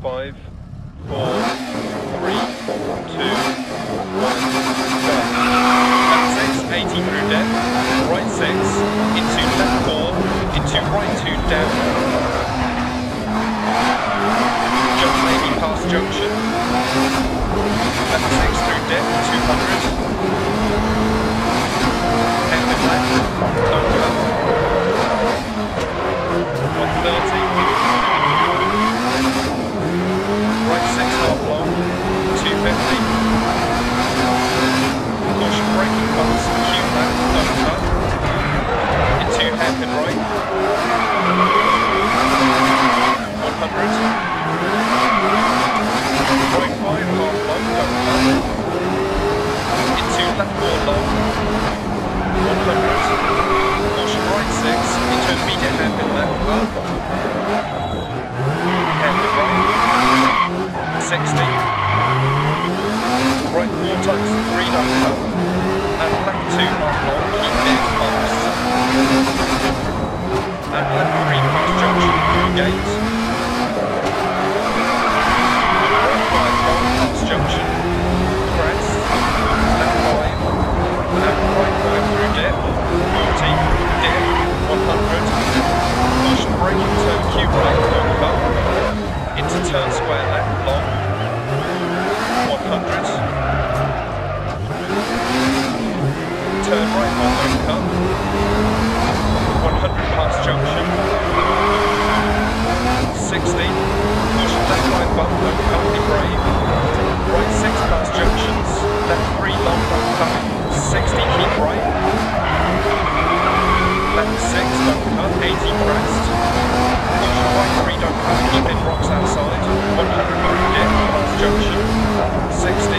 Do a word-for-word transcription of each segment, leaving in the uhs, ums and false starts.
five, four, three, two, one, go. Left six, eighty through depth, right six, into left four, into right two down. Jump maybe past junction. Left six through depth, two hundred. Hairpin left, don't cut. one thirty. Right six half long, two fifty. Caution braking past, Q left, don't cut. Into hairpin right. one hundred. Right five half long, don't cut. Into left four long. one hundred. Caution right six, into immediate hairpin left. Hairpin right. sixty. Right four times three don't cut. And left two half long, keep near bumps. And left three past junction through gate. Right five long past junction. Crest. Left five. And right five through dip. forty. Dip. one hundred. Caution braking turn Q right, don't cut. Into turn square left long. one hundred. Turn right on, don't cut. one hundred past junction. sixty. Caution left right bump, don't cut, be brave. Right six past junctions. Left three long, don't cut. sixty, keep right. Left six, don't cut, eighty crest. Caution right three, don't cut, keep in rocks outside. one hundred through dip, past junction. sixty.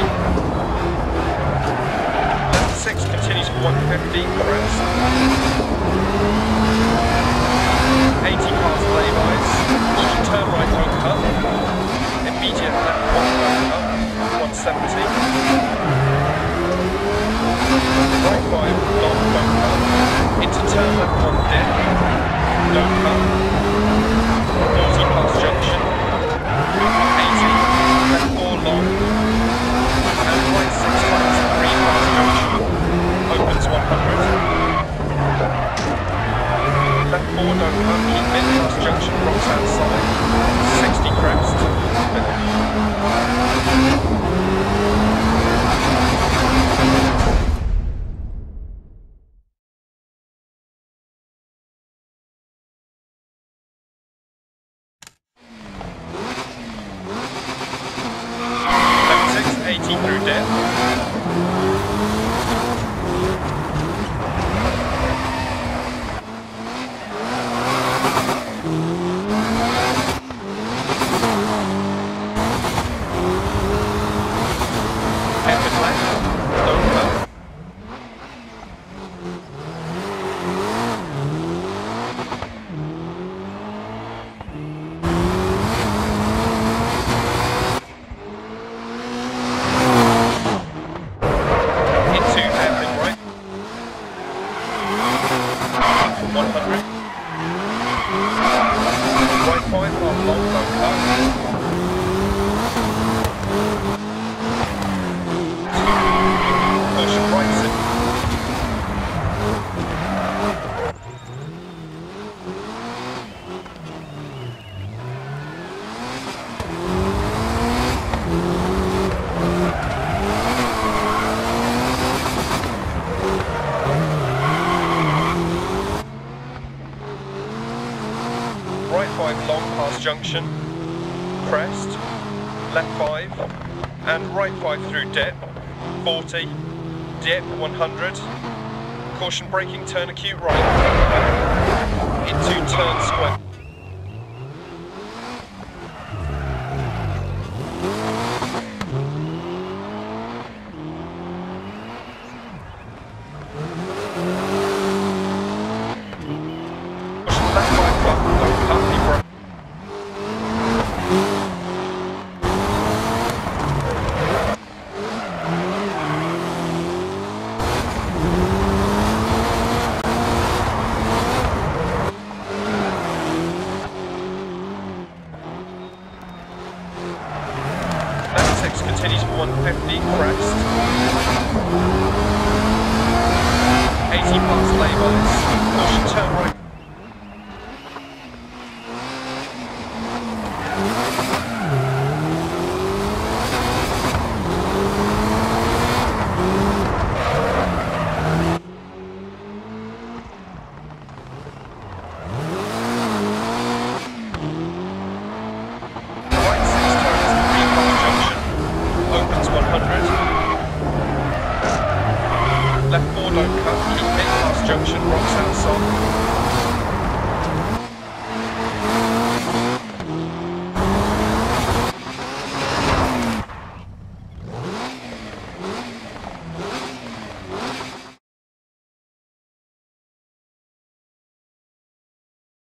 Left six continues for one fifty, crest. eighty past laybys. Caution turn right, don't cut. Immediate left one, don't cut. one seventy. Right five, long, don't cut. Into turn left one dip. Don't cut. forty past junction. eighty. Left four long. And right six times three past junction. Opens one hundred. Left four don't cut. Keep in past junction. Rocks outside. sixty crest. eighty through depth. Hairpin left, don't cut. one hundred. Right five half long, don't cut. Caution right six. Right five long past junction, crest, left five, and right five through dip, forty, dip one hundred, caution braking turn acute right, into turn square. Left five bump, don't cut, be brave. crest. eighty past labours. Caution, turn right. Right six turns, three past junction. Opens one hundred. Left four, don't cut. Keep eight past junction, rocks outside.